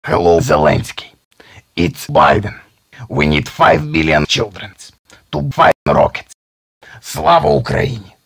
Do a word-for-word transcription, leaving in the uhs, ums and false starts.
Hello, Zelensky. It's Biden. We need five billion children to fight rockets. Слава Україні!